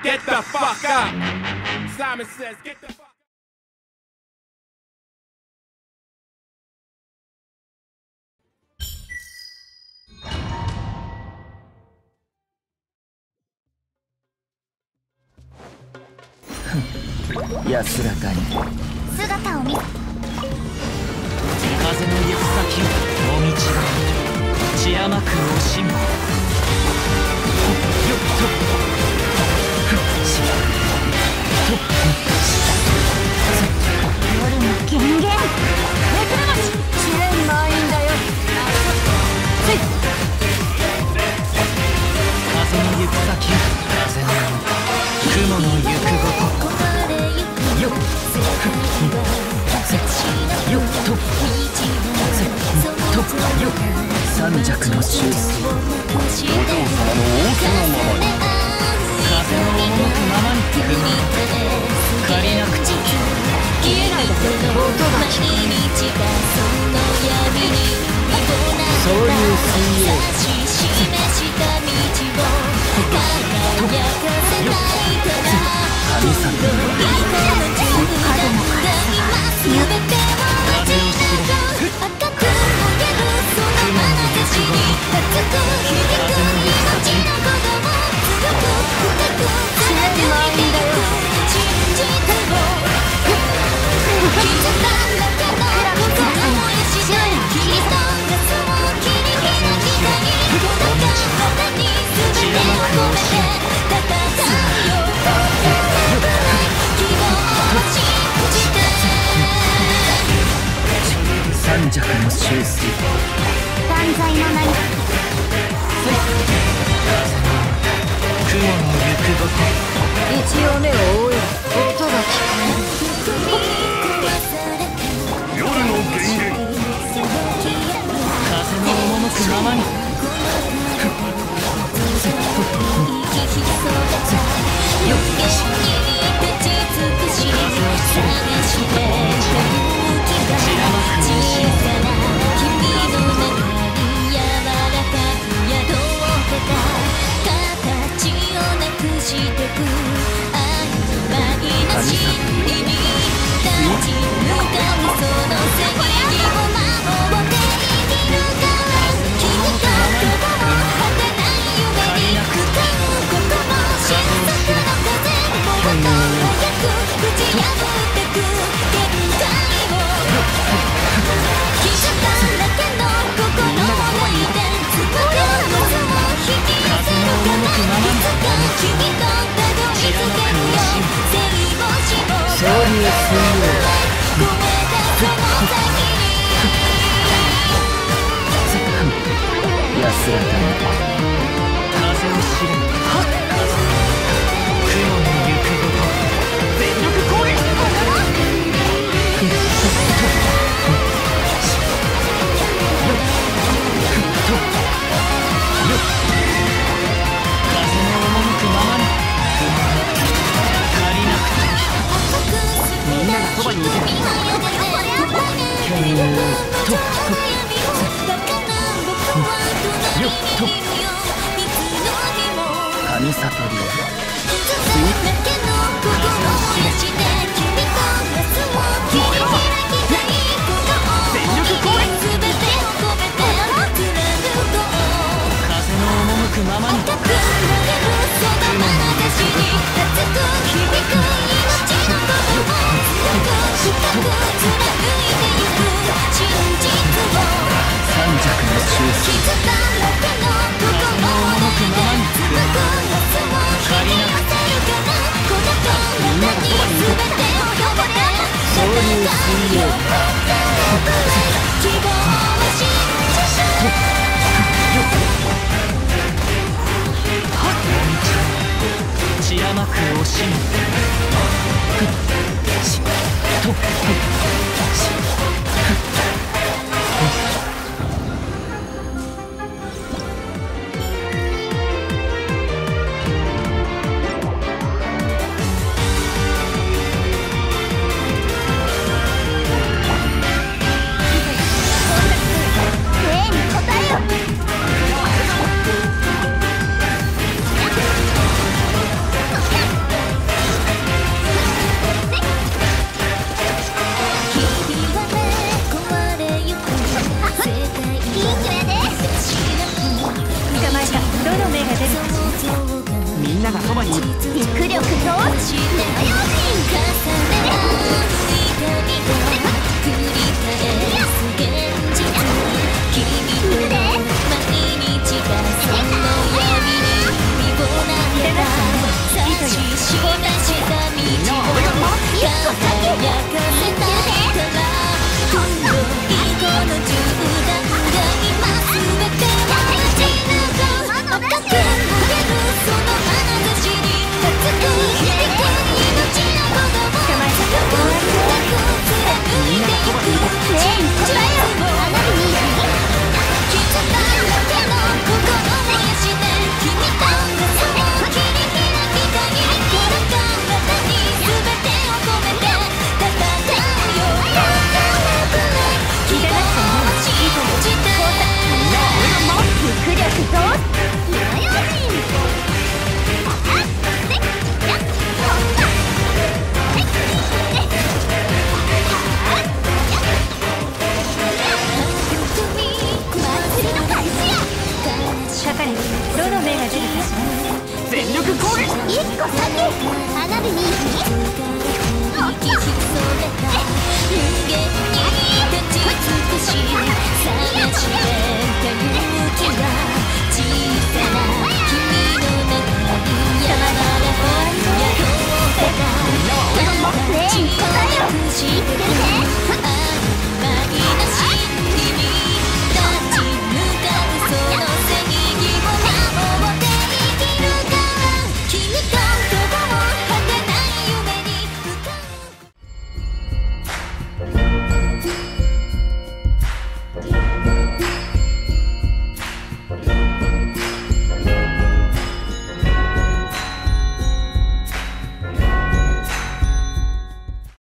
Get the fuck up. Simon says, get the fuck up. 安らかに姿を見せ風の行く先をもみちば血甘く惜しむよっと夜の権限めくれましチェーン満員だよ風の行く先風の雲の行くごとよっよっとよっ三尺の中枢お嬢様の仰せのままに風の赴くままに雲借りなくちゃ消えないで音が聞こえるそういう水泳神様の風の風を知れ三尺の修正断罪の名に雲の行くごと一応目を覆え音が聞こ夜の権限風の赴くままによっ安らかに風を知れ雲の行くごと全力攻撃風の赴くままに借りなくてみんながそばにいてよっと神悟り全力攻撃風の赴くままに三尺の修正風の赴くままに借りなくてみんながそばにいるそういう水泳血甘く惜しむに肉力として重ね合う痛みが繰り返す現実君との毎日がその闇に身を投げた指し示した道を輝かせたから今度以後の銃弾が今すべてを打ち抜く赤く燃えるその眼差しに熱く響く命の鼓動を深く貫いていく真実を刻んだだけの心燃やして君とその切り開きたいこの体に全てを込めて戦うよ希望を信じて肉力と火の用心かかれどの目が出るかしら全力攻撃一個先花火に人間に立ち尽くし探してた勇気は